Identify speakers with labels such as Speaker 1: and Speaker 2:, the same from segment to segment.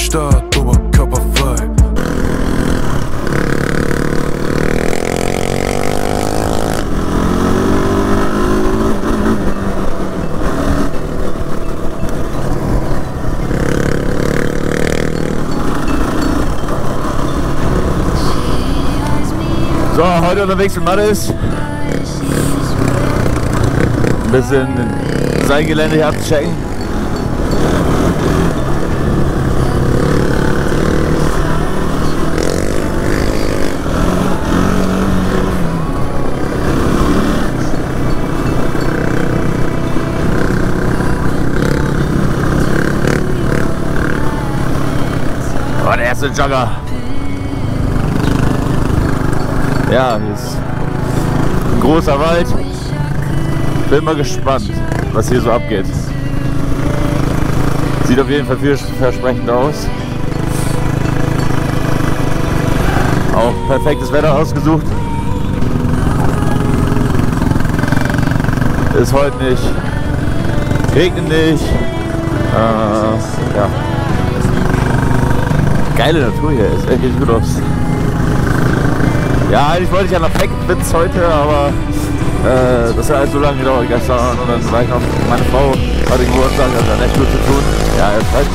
Speaker 1: Start, oberkörperfrei.
Speaker 2: So, heute unterwegs mit Maris. Ein bisschen sein Gelände hier abzuchecken. Oh, der erste Jogger. Ja, hier ist ein großer Wald. Bin mal gespannt, was hier so abgeht. Sieht auf jeden Fall vielversprechend aus. Auch perfektes Wetter ausgesucht. Ist heute nicht. Regnet nicht. Ja. Geile Natur hier, ist echt gut aus. Ja, eigentlich wollte ich ja nach Peckwitz heute, aber das hat halt so lange gedauert gestern und dann war ich noch, meine Frau hatte Geburtstag, hat dann echt gut zu tun. Ja, jetzt halt.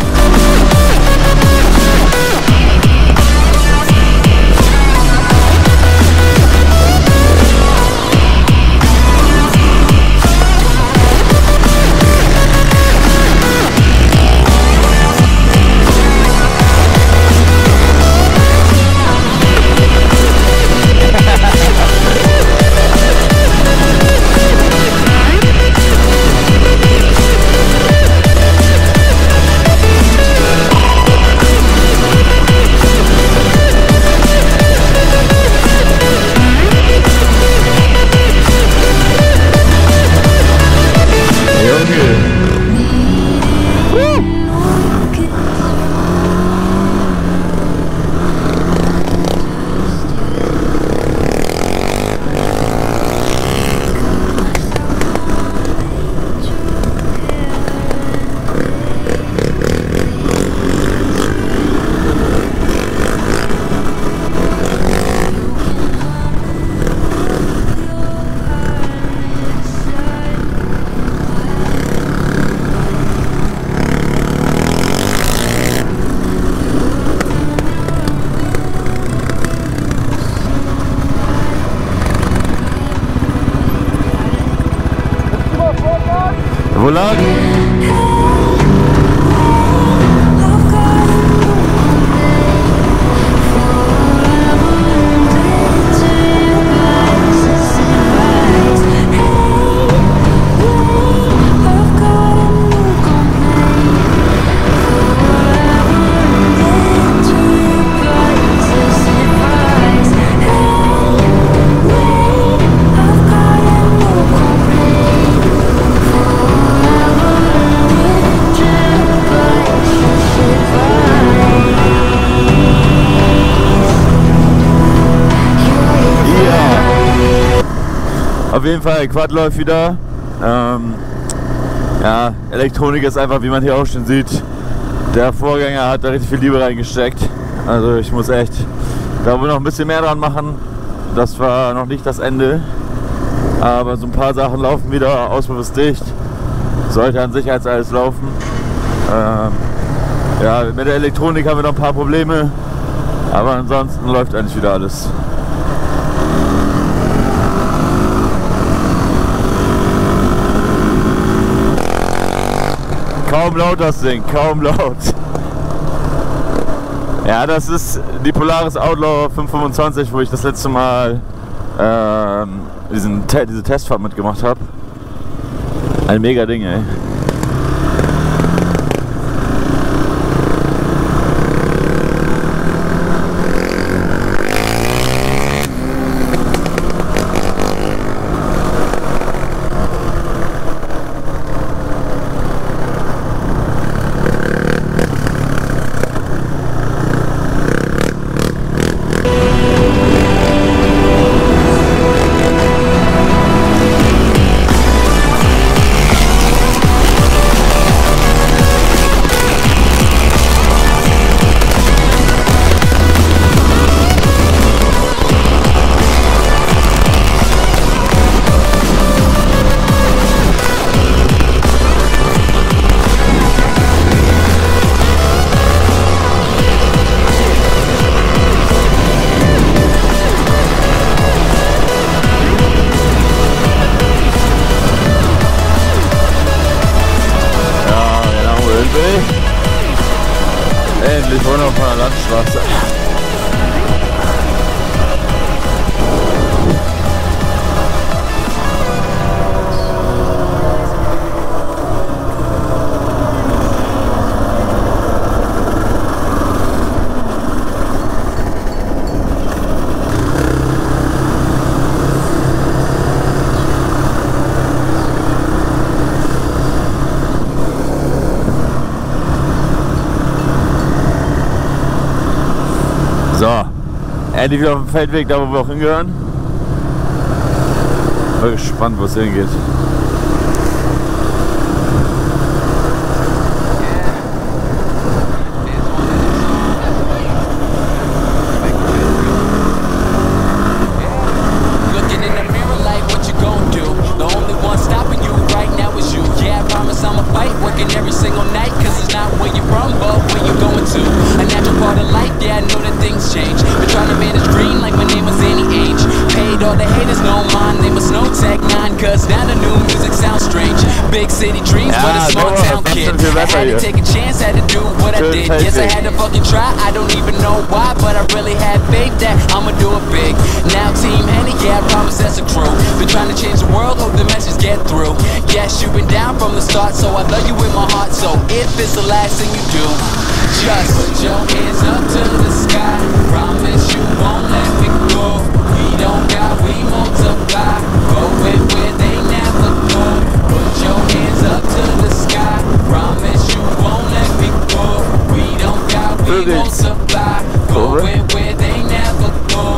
Speaker 2: Wo lang? Auf jeden Fall, Quad läuft wieder. Ja, Elektronik ist einfach, wie man hier auch schon sieht, der Vorgänger hat da richtig viel Liebe reingesteckt. Also ich muss echt da wohl noch ein bisschen mehr dran machen. Das war noch nicht das Ende. Aber so ein paar Sachen laufen wieder, Auspuff ist dicht. Sollte an sich als alles laufen. Ja, mit der Elektronik haben wir noch ein paar Probleme. Aber ansonsten läuft eigentlich wieder alles. Kaum laut das Ding, kaum laut. Ja, das ist die Polaris Outlaw 525, wo ich das letzte Mal diese Testfahrt mitgemacht habe. Ein mega Ding, ey. will. Endlich runter von der Landstraße. So, endlich wieder auf dem Feldweg, da wo wir auch hingehören. Bin gespannt, wo es hingeht.
Speaker 3: Big city dreams, but a small town kid. I had to take a chance, had to do what I did. Yes, I had to fucking try, I don't even know why, but I really had faith that I'ma do it big. Now Team Henny, yeah, I promise that's a crew. Been trying to change the world, hope the message get through. Yes, you've been down from the start, so I love you with my heart. So if it's the last thing you do, just put your hands up to the sky. Promise you won't let me go. We don't got, we multiply. Going where they never go. Put your hands up to the sky. Promise you won't let me go. We don't got, we multiply. Going where they never go.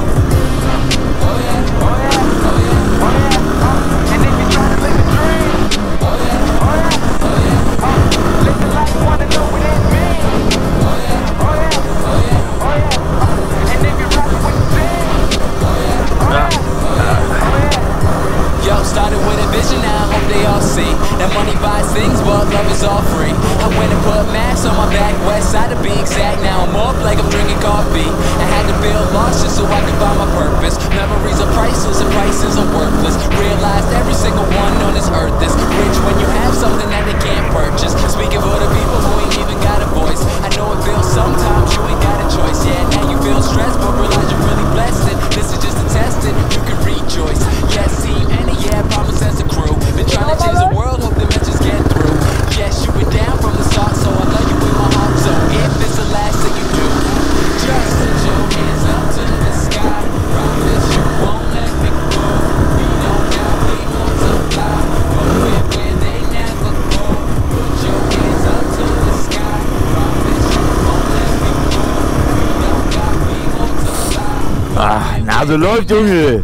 Speaker 3: Oh yeah, oh yeah, oh yeah, oh yeah. And if you're trying to live a dream, oh yeah, oh yeah, oh yeah. Live the life you wanna know what it means. Oh yeah, oh yeah, oh yeah, oh yeah. And if you're rapping with the thing, oh yeah, oh yeah, oh yeah, oh yeah. Yo, started with a vision, now I hope they all see that money buys things, but love is all free. I went and put mass on my back, west side to be exact. Now I'm up like I'm drinking coffee. I had to build lost just so I could find my purpose. Memories are priceless and prices are worthless. Realized every single one on this earth is rich when you have something that they can't purchase. Speaking for the people who ain't even got a voice. I know it feels sometimes you ain't got a choice. Yeah, now you feel stressed, but realize you're really blessed. And this is just a test and you can rejoice. Yes, Team Henny, yeah, I promise as a crew. Been trying to change the world, hope the message get through. Yes, you been down from the start, so I love you with my heart. So if it's the last thing you do, just put your hands up to the sky. Promise you won't let me go. We don't got, we multiply. Going where they never go. Put your hands up to the sky. Promise you won't let me go. We don't got, we multiply.
Speaker 2: Ah, Nase läuft, Junge!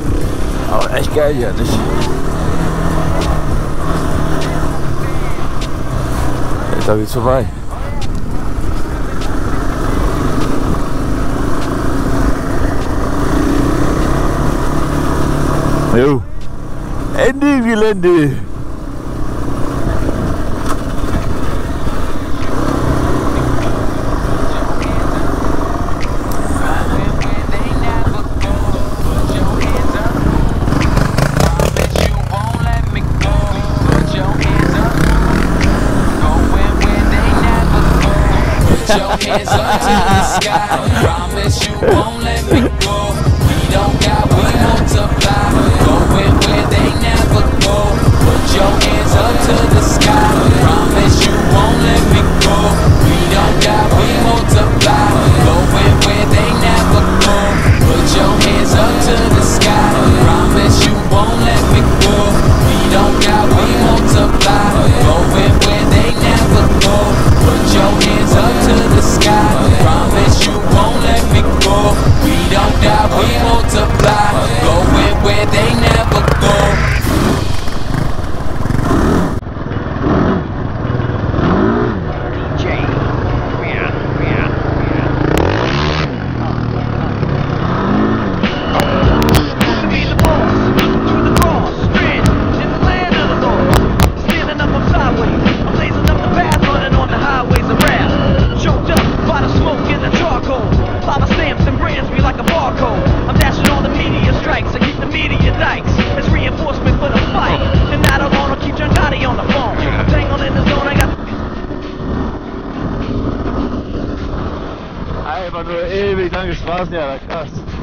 Speaker 2: Aber echt geil hier, nicht? Da geht's vorbei. Jo. Ende im Gelände.
Speaker 3: Hands up to the sky. Promise you won't let me go. We don't got, we multiply. Going where they never go. Put your hands up to the sky. Promise you won't let me go. We don't got, we multiply. Going where they never go. Put your hands up to the sky. Promise you won't let me go. We don't got, we multiply. Going where they never go. Put your hands up to the sky. Promise you won't let me go. We don't got
Speaker 2: einfach nur ewig lange Straßen, ja, krass.